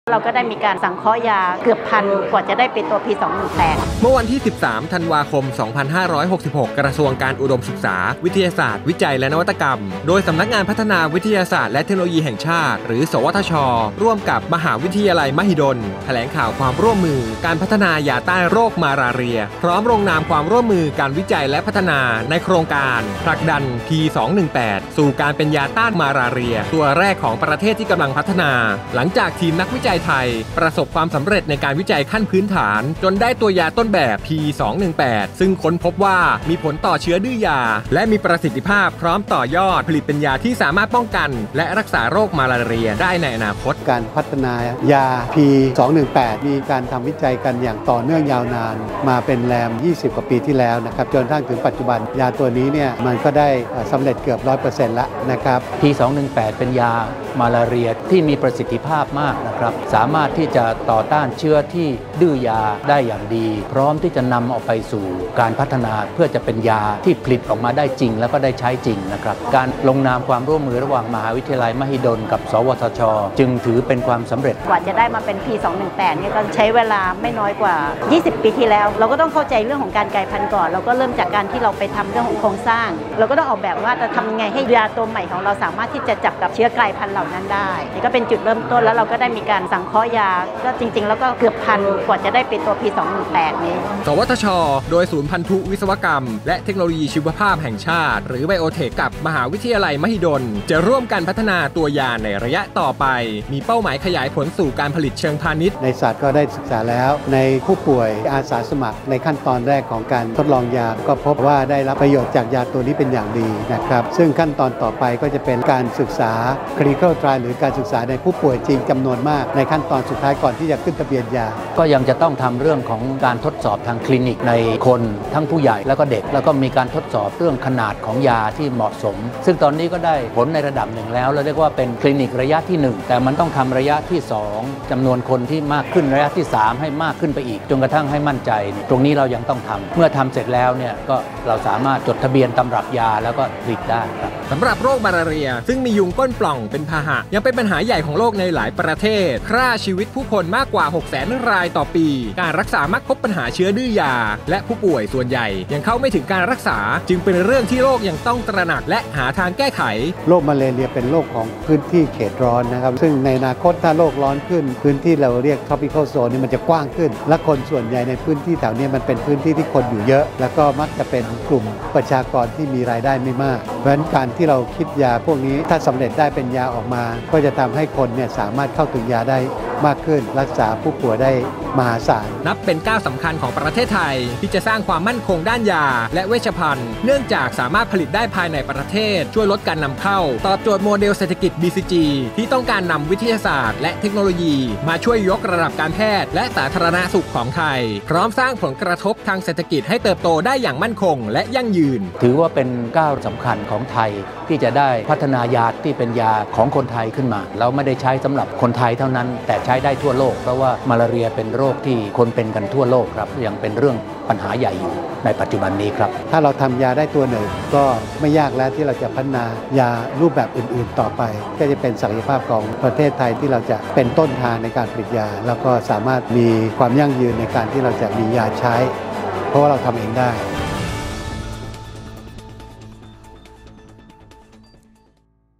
เราก็ได้มีการสังเคราะห์ยาเกือบพันกว่าจะได้เป็นตัว P218 เมื่อวันที่ 13 ธันวาคม 2566 กระทรวงการอุดมศึกษาวิทยาศาสตร์วิจัยและนวัตกรรมโดยสำนักงานพัฒนาวิทยาศาสตร์และเทคโนโลยีแห่งชาติหรือสวทช.ร่วมกับมหาวิทยาลัยมหิดลแถลงข่าวความร่วมมือการพัฒนายาต้านโรคมาลาเรียพร้อมลงนามความร่วมมือการวิจัยและพัฒนาในโครงการผลักดัน P218 สู่การเป็นยาต้านมาลาเรียตัวแรกของประเทศที่กำลังพัฒนาหลังจากทีมนักวิจัยไทยประสบความสำเร็จในการวิจัยขั้นพื้นฐานจนได้ตัวยาต้นแบบ P218 ซึ่งค้นพบว่ามีผลต่อเชื้อดื้อยาและมีประสิทธิภาพพร้อมต่อยอดผลิตเป็นยาที่สามารถป้องกันและรักษาโรคมาลาเรียได้ในอนาคตการพัฒนายา P218 มีการทำวิจัยกันอย่างต่อเนื่องยาวนานมาเป็นแรม 20 กว่าปีที่แล้วนะครับจนกระทั่งถึงปัจจุบันยาตัวนี้เนี่ยมันก็ได้สำเร็จเกือบ 100% แล้วนะครับ P218 เป็นยามาลาเรียที่มีประสิทธิภาพมากนะครับสามารถที่จะต่อต้านเชื้อที่ดื้อยาได้อย่างดีพร้อมที่จะนำออกไปสู่การพัฒนาเพื่อจะเป็นยาที่ผลิตออกมาได้จริงแล้วก็ได้ใช้จริงนะครับการลงนามความร่วมมือระหว่างมหาวิทยาลัยมหิดลกับสวทช.จึงถือเป็นความสำเร็จกว่าจะได้มาเป็น P218 เนี่ยก็ใช้เวลาไม่น้อยกว่า 20 ปีที่แล้วเราก็ต้องเข้าใจเรื่องของการกลายพันธุ์ก่อนเราก็เริ่มจากการที่เราไปทำเรื่องของโครงสร้างเราก็ต้องออกแบบว่าจะทำยังไงให้ยาตัวใหม่ของเราสามารถที่จะจับกับเชื้อกลายพันธุ์เหล่านั้นได้นี่ก็เป็นจุดเริ่มต้นแล้วเราก็ได้มีการสังเคราะห์ยาก็จริงๆแล้วก็เกือบพันกว่าจะได้เป็นตัว P218 นี้สวทช.โดยศูนย์พันธุวิศวกรรมและเทคโนโลยีชีวภาพแห่งชาติหรือไบโอเทคกับมหาวิทยาลัยมหิดลจะร่วมกันพัฒนาตัวยาในระยะต่อไปมีเป้าหมายขยายผลสู่การผลิตเชิงพาณิชย์ในสัตว์ก็ได้ศึกษาแล้วในผู้ป่วยอาสาสมัครในขั้นตอนแรกของการทดลองยาก็พบว่าได้รับประโยชน์จากยาตัวนี้เป็นอย่างดีนะครับซึ่งขั้นตอนต่อไปก็จะเป็นการศึกษา clinical trial หรือการศึกษาในผู้ป่วยจริงจำนวนมากในขั้นตอนสุดท้ายก่อนที่จะขึ้นทะเบียนยาก็ยังจะต้องทำเรื่องของการทดสอบทางคลินิกในคนทั้งผู้ใหญ่แล้วก็เด็กแล้วก็มีการทดสอบเรื่องขนาดของยาที่เหมาะสมซึ่งตอนนี้ก็ได้ผลในระดับหนึ่งแล้วเราเรียกว่าเป็นคลินิกระยะที่1แต่มันต้องทำระยะที่2จำนวนคนที่มากขึ้นระยะที่3ให้มากขึ้นไปอีกจนกระทั่งให้มั่นใจตรงนี้เรายังต้องทำเมื่อทำเสร็จแล้วเนี่ยก็เราสามารถจดทะเบียนตำรับยาแล้วก็ผลิตได้ครับสำหรับโรคมาลาเรียซึ่งมียุงก้นปล่องเป็นพาหะยังเป็นปัญหาใหญ่ของโลกในหลายประเทศฆ่าชีวิตผู้คนมากกว่า 600,000 รายต่อปีการรักษามักพบปัญหาเชื้อดื้อยาและผู้ป่วยส่วนใหญ่ยังเข้าไม่ถึงการรักษาจึงเป็นเรื่องที่โลกยังต้องตระหนักและหาทางแก้ไขโรคมาลาเรียเป็นโรคของพื้นที่เขตร้อนนะครับซึ่งในอนาคตถ้าโลกร้อนขึ้นพื้นที่เราเรียก tropical zone นี่มันจะกว้างขึ้นและคนส่วนใหญ่ในพื้นที่แถวนี้มันเป็นพื้นที่ที่คนอยู่เยอะแล้วก็มักจะเป็นกลุ่มประชากรที่มีรายได้ไม่มากเพราะฉะนั้นการที่เราคิดยาพวกนี้ถ้าสำเร็จได้เป็นยาออกมาก็จะทำให้คนเนี่ยสามารถเข้าถึงยาได้มากขึ้นรักษาผู้ป่วยได้มหาศาลนับเป็นก้าวสำคัญของประเทศไทยที่จะสร้างความมั่นคงด้านยาและเวชภัณฑ์เนื่องจากสามารถผลิตได้ภายในประเทศช่วยลดการนำเข้าตอบโจทย์โมเดลเศรษฐกิจ BCG ที่ต้องการนำวิทยาศาสตร์และเทคโนโลยีมาช่วยยกระดับการแพทย์และสาธารณสุขของไทยพร้อมสร้างผลกระทบทางเศรษฐกิจให้เติบโตได้อย่างมั่นคงและยั่งยืนถือว่าเป็นก้าวสำคัญของไทยที่จะได้พัฒนายาที่เป็นยาของคนไทยขึ้นมาเราไม่ได้ใช้สำหรับคนไทยเท่านั้นแต่ใช้ได้ทั่วโลกเพราะว่ามาลาเรียเป็นโรคที่คนเป็นกันทั่วโลกครับยังเป็นเรื่องปัญหาใหญ่อยู่ในปัจจุบันนี้ครับถ้าเราทำยาได้ตัวหนึ่งก็ไม่ยากแล้วที่เราจะพัฒนายารูปแบบอื่นๆต่อไปก็จะเป็นศักยภาพของประเทศไทยที่เราจะเป็นต้นทางในการผลิตยาแล้วก็สามารถมีความยั่งยืนในการที่เราจะมียาใช้เพราะว่าเราทำเองได้